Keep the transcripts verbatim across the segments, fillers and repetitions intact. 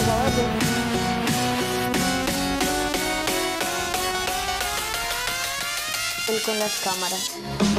Él con las cámaras.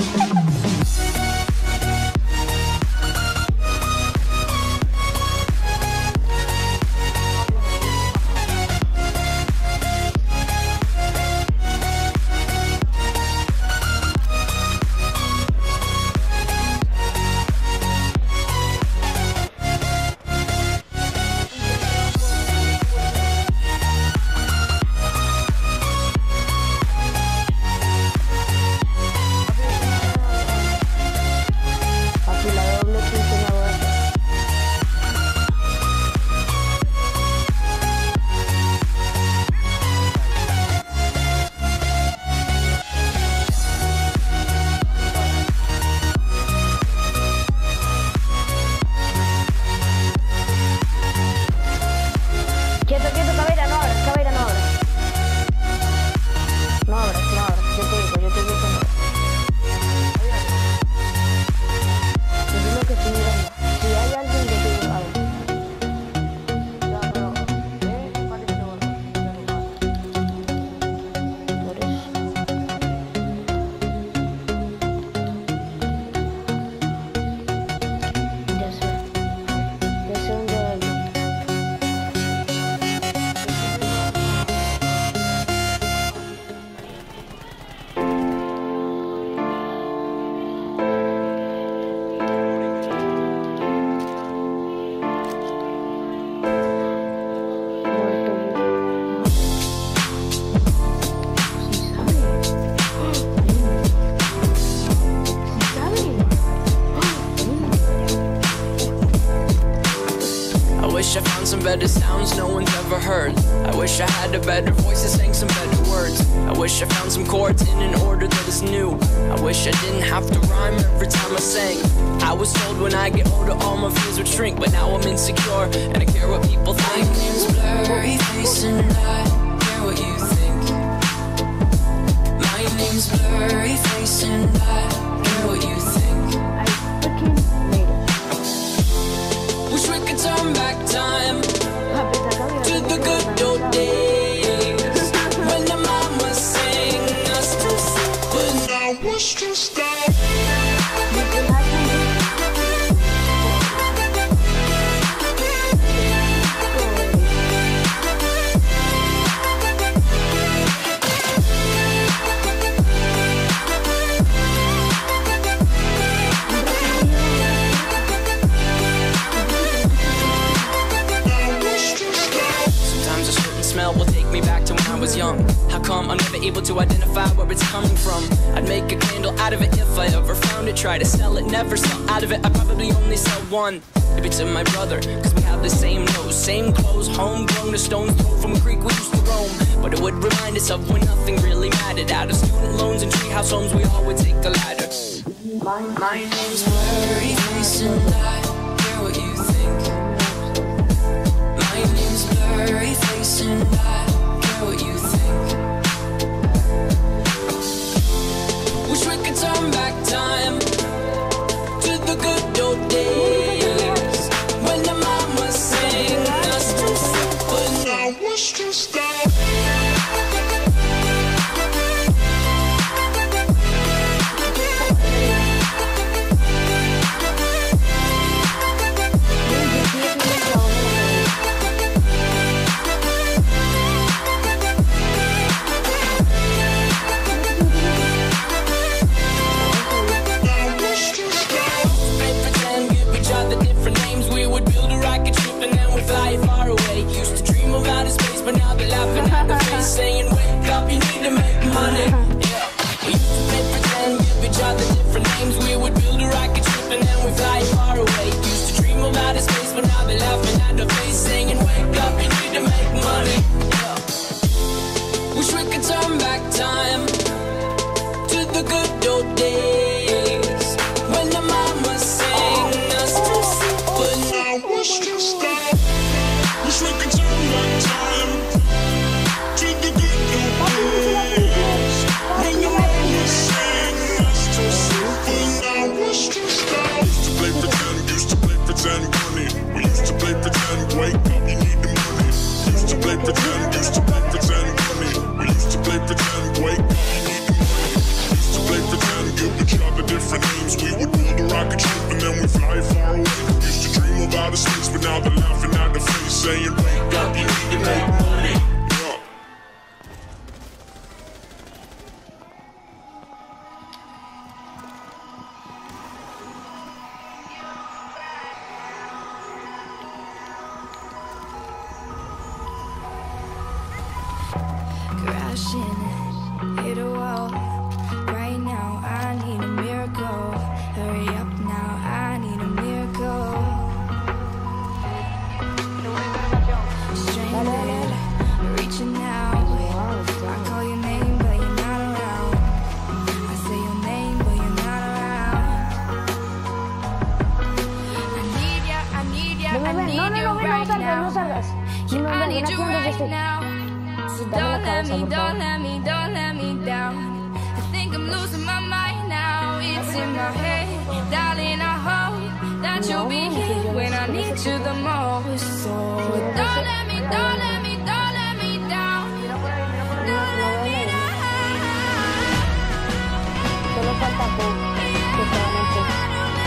I wish I found some better sounds no one's ever heard. I wish I had a better voice that sang some better words. I wish I found some chords in an order that is new. I wish I didn't have to rhyme every time I sang. I was told when I get older all my fears would shrink, but now I'm insecure and I care what people think. My name's Blurry Face and I care what you think. My name's Blurry Face and I care what you think. Wish we could turn back time to the good old days when the mama sang us to sleep, but now it's just that. Smell will take me back to when I was young. How come I'm never able to identify where it's coming from? I'd make a candle out of it if I ever found it. Try to sell it, never sell out of it. I probably only sell one. Maybe to my brother, cause we have the same nose, same clothes, homegrown, a stone's throw from a creek we used to roam. But it would remind us of when nothing really mattered. Out of student loans and treehouse homes, we all would take the ladder. My, my name's Blurry Face and I care what you think. My name's Blurry Face and I care what you think. Wish we could turn back time to the good old days when the mama sang us to sleep, but now it's just that. Fly far away, used to dream of outer space, but now they're laughing at the play pretend, used to play pretend, money. We used to play pretend, wake up, you need the money. Used to play pretend, give each other different names. We would build a rocket ship and then we fly far away. Used to dream of outer space, but now they're laughing at the face, saying, wake up, you need to make money. Yeah. Crashing, hit a wall. Right now, I need a miracle. Hurry up now, I need a miracle. Stranded, reaching out. I call your name, but you're not around. I say your name, but you're not around. I need ya, I need ya, I need you right now. Yeah, I need you right now. So don't let me, don't let me, don't let me down. I think I'm losing my mind now. It's in my head, darling. I hope that you'll be here when I need you the most. So don't let me, don't let me, don't let me down. Don't let me down. Solo falta poco que se van a empezar.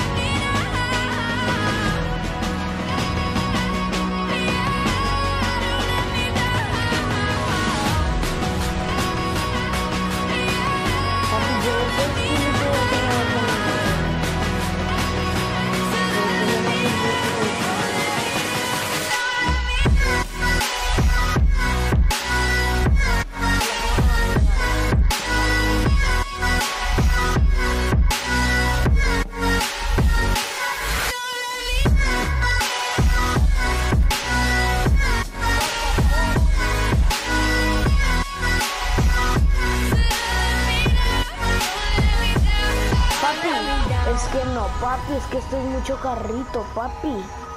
Es que no, papi, es que esto es mucho carrito, papi.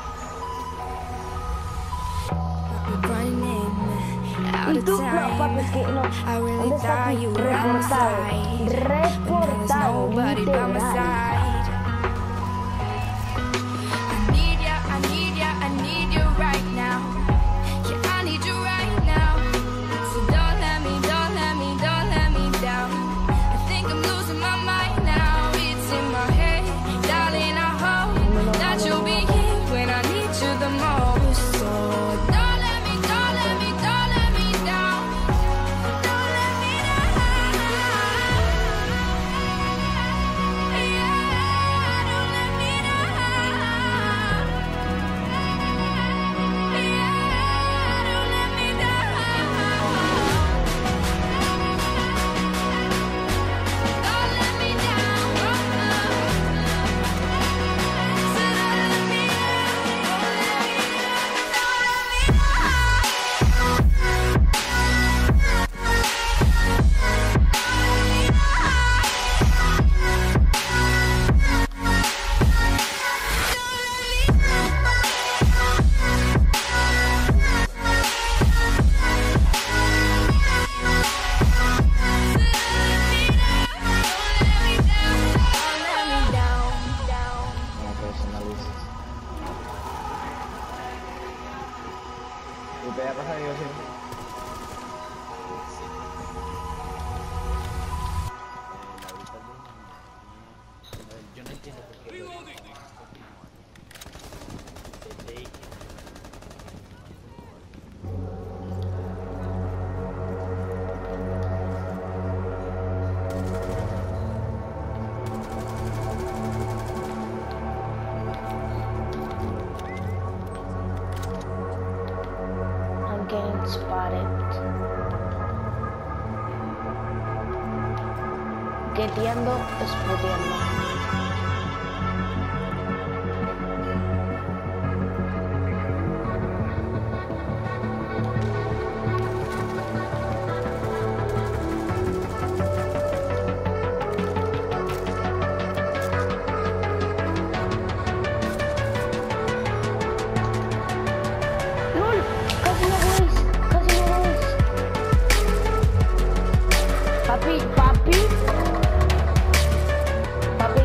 Y tú, no, papi, es que no. ¿Dónde está aquí? Reportado. Reportado, literal. Getting spotted. Geteando, explodiendo. Papi, papi, papi,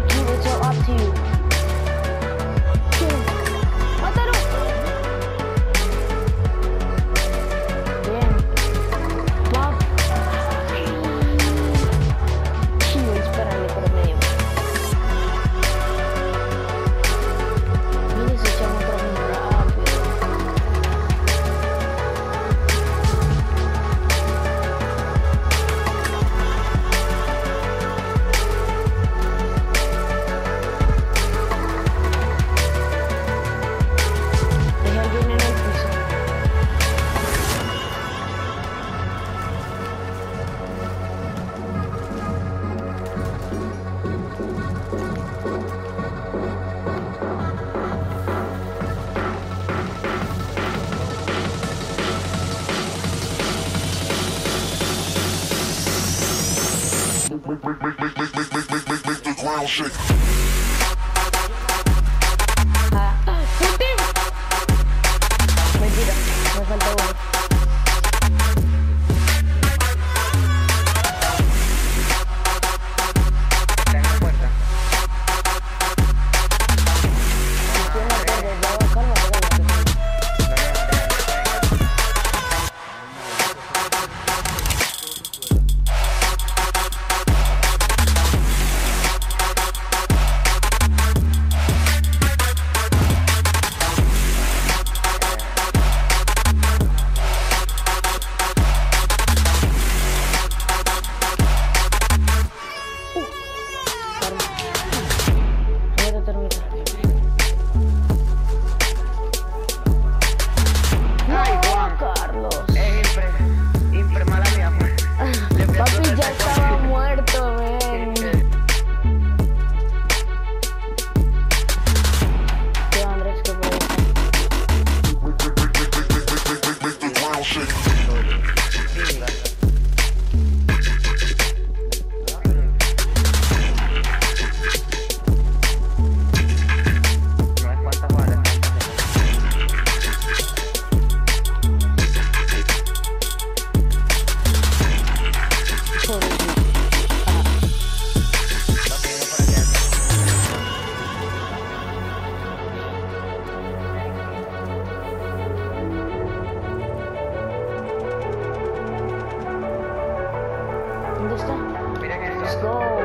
Make, make, make, make, make, make, make, make, make, make the ground shake. Mentira, me falta uno. Está en la puerta. ¿Dónde está? Miren esto. Let's go.